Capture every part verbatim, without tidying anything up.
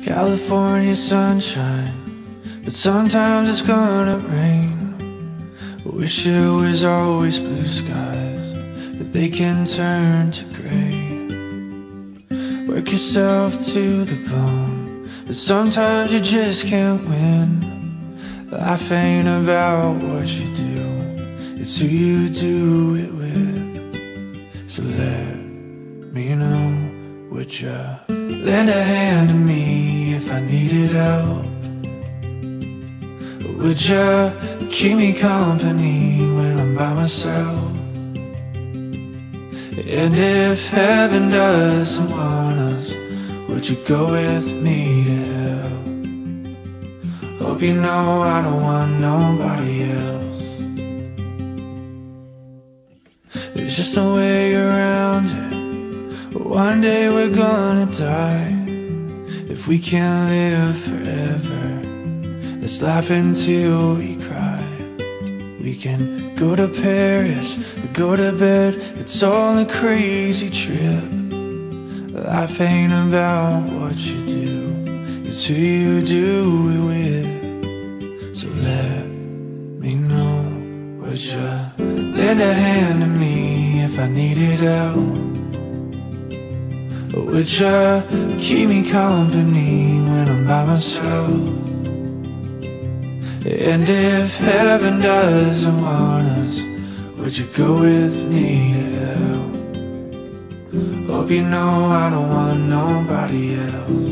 California sunshine, but sometimes it's gonna rain. Wish it was always blue skies, but they can turn to gray. Work yourself to the bone, but sometimes you just can't win. Life ain't about what you do, it's who you do it with. So let me know, would ya lend a hand to me if I needed help? Would ya keep me company when I'm by myself? And if heaven doesn't want us, would you go with me to hell? Hope you know I don't want nobody else. There's just no way around it. One day we're gonna die. If we can't live forever, let's laugh until we cry. We can go to Paris or go to bed, it's all a crazy trip. Life ain't about what you do, it's who you do it with. So let me know, would ya lend a hand to me if I needed help? Or would ya keep me company when I'm by myself? And if heaven doesn't want us, would you go with me to hell? Hope you know I don't want nobody else.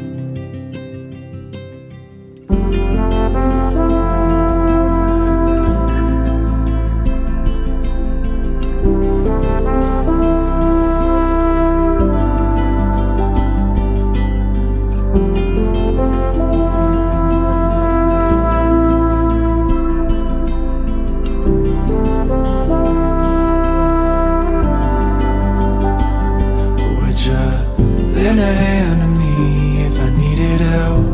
Lend a hand to me if I needed help.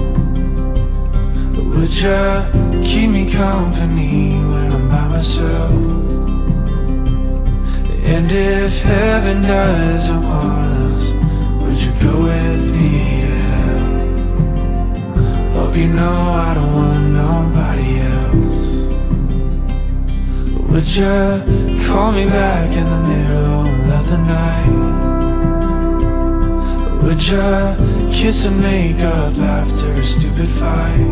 Would ya keep me company when I'm by myself? And if heaven doesn't want us, would you go with me to hell? Hope you know I don't want nobody else. Would ya call me back in the middle of the night? Would ya kiss and make up after a stupid fight?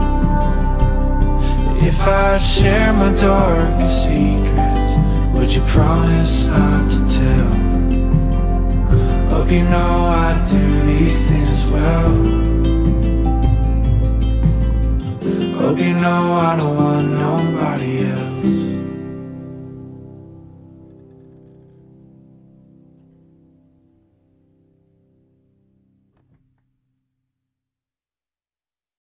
If I share my darkest secrets, would you promise not to tell? Hope you know I do these things as well. Hope you know I don't want nobody else.